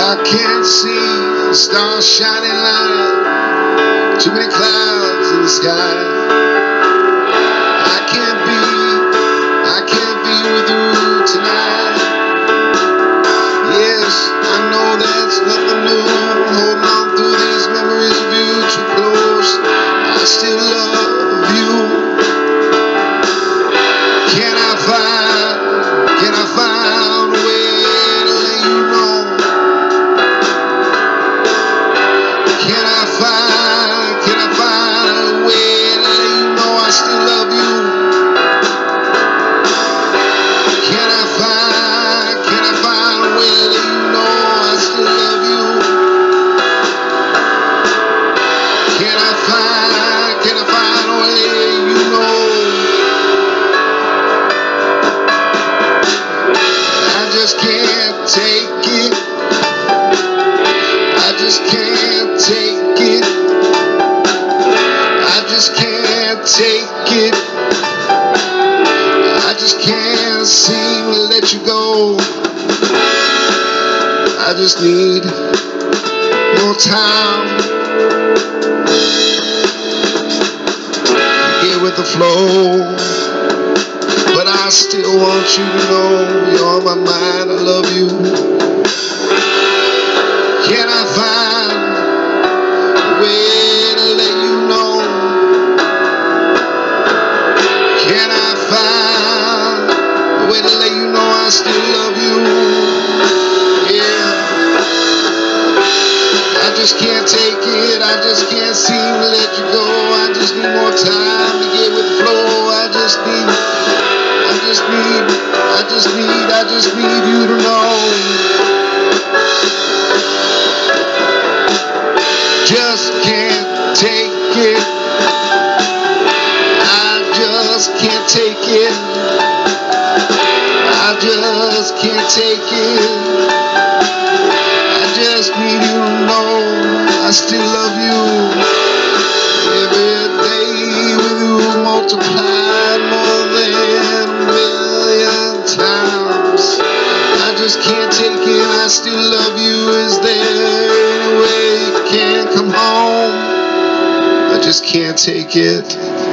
I can't see the stars shining light. Too many clouds in the sky. I can't be with you tonight. Yes, I know that's nothing new. Holding on through these memories of you too close. I still love you. Can I find a way to let you know? Can I find a way to let you know I still love you? Can I find a way to let you know I still love you? Can I find a way to let you know? I just can't take it. I just can't take it. I just can't take it. I just can't seem to let you go. I just need more time to get with the flow. But I still want you to know you're on my mind. I love you. Can I find a way to let you know? Can I find a way to let you know I still love you? Yeah. I just can't take it. I just can't seem to let you go. I just need more time to get with the flow. I just need you to know. Just can't take it. I just can't take it. I just can't take it. I just need you to know I still love you. Every day with you multiplied more than a million times. I just can't take it. I still love you. Is there any way you can come home? I just can't take it.